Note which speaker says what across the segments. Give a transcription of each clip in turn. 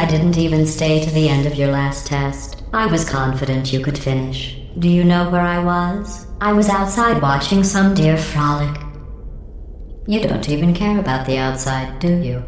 Speaker 1: didn't even stay to the end of your last test. I was confident you could finish. Do you know where I was? I was outside watching some deer frolic. You don't even care about the outside, do you?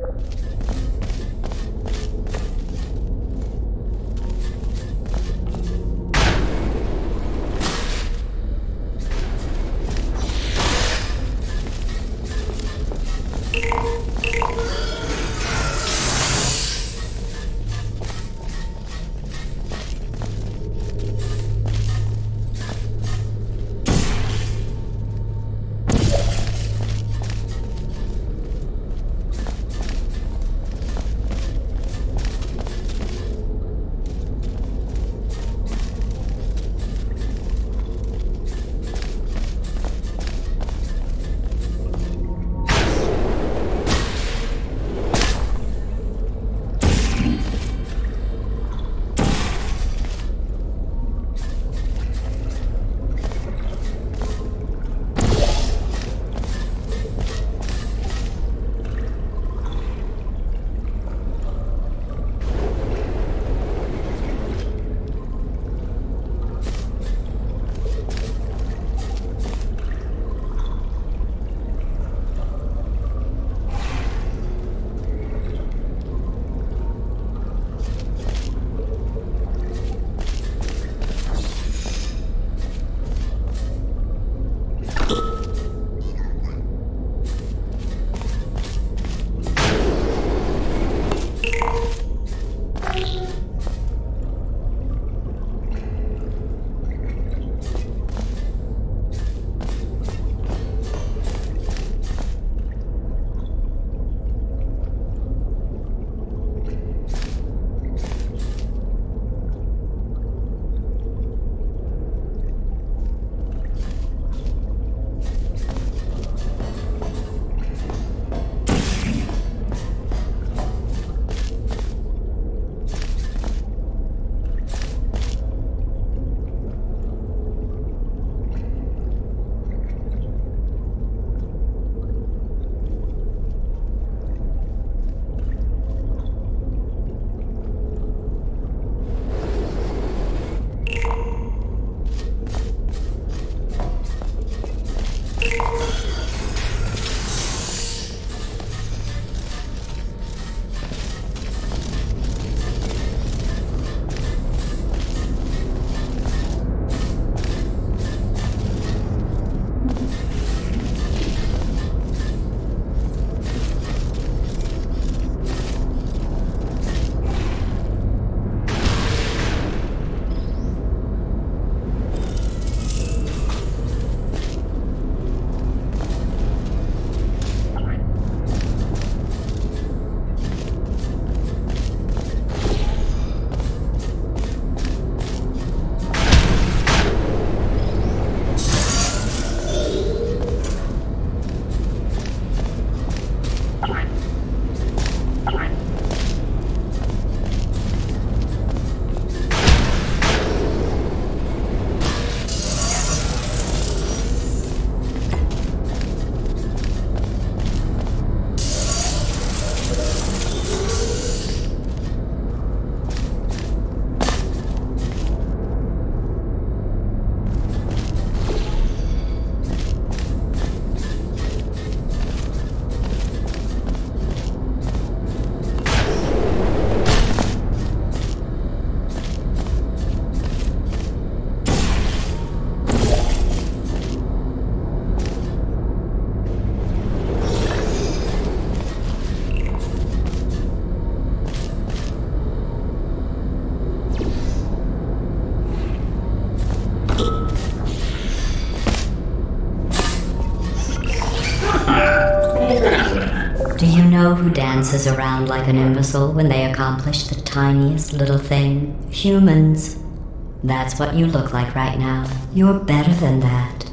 Speaker 1: Do you know who dances around like an imbecile when they accomplish the tiniest little thing? Humans. That's what you look like right now. You're better than that.